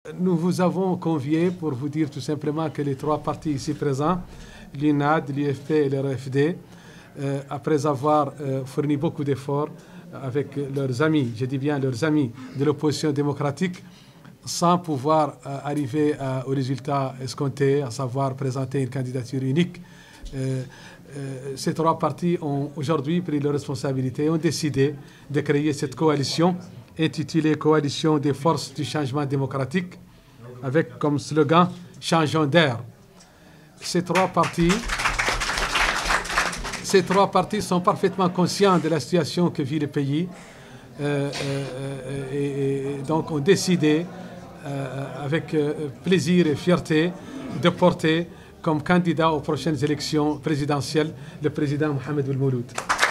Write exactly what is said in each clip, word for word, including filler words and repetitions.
nous vous avons convié pour vous dire tout simplement que les trois partis ici présents, l'U N A D, l'U F P et le R F D, euh, après avoir euh, fourni beaucoup d'efforts avec leurs amis, je dis bien leurs amis de l'opposition démocratique, sans pouvoir euh, arriver à, au résultat escompté, à savoir présenter une candidature unique, euh, euh, ces trois partis ont aujourd'hui pris leurs responsabilités et ont décidé de créer cette coalition intitulée Coalition des forces du changement démocratique, avec comme slogan « Changeons d'air ». Ces trois partis, ces trois partis sont parfaitement conscients de la situation que vit le pays euh, euh, et, et donc ont décidé euh, avec euh, plaisir et fierté de porter comme candidat aux prochaines élections présidentielles le président Mohamed Ould Mouloud.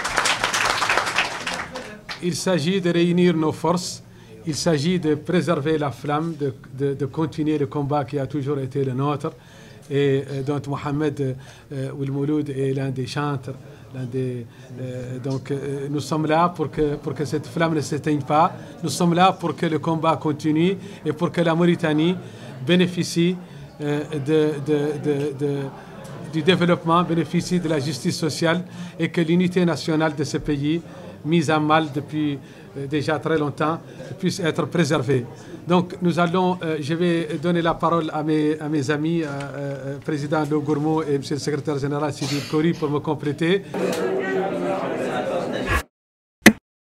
Il s'agit de réunir nos forces, il s'agit de préserver la flamme, de, de, de continuer le combat qui a toujours été le nôtre. Et euh, donc Mohamed euh, Ould Mouloud est l'un des chantres, l'un des, euh, donc euh, nous sommes là pour que, pour que cette flamme ne s'éteigne pas, nous sommes là pour que le combat continue et pour que la Mauritanie bénéficie euh, de, de, de, de, du développement, bénéficie de la justice sociale et que l'unité nationale de ce pays, mise à mal depuis euh, déjà très longtemps, puisse être préservée. Donc nous allons, euh, je vais donner la parole à mes, à mes amis, euh, euh, président Lo Gourmou et monsieur le secrétaire général Sidi Khoury pour me compléter.